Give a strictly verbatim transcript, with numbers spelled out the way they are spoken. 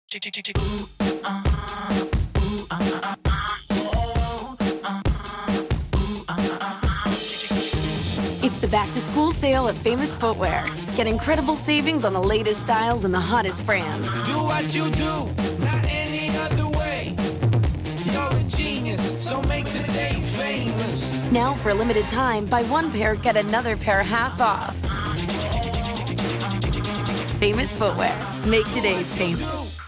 It's the back-to-school sale at Famous Footwear. Get incredible savings on the latest styles and the hottest brands. Do what you do, not any other way. You're a genius, so make today famous. Now, for a limited time, buy one pair, get another pair half off. Famous Footwear. Make today famous.